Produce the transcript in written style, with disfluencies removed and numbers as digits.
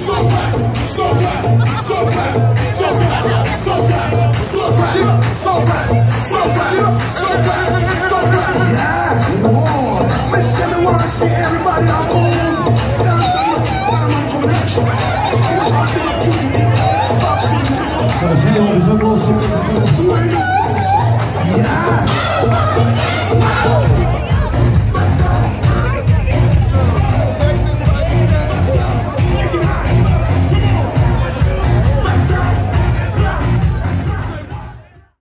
so black, so black, so black, so black, so black, so black, so black, so black, so black, so black. Yeah, whoa. Make sure me wanna see everybody on move. That's a connection. It's hard to get to me. Yeah.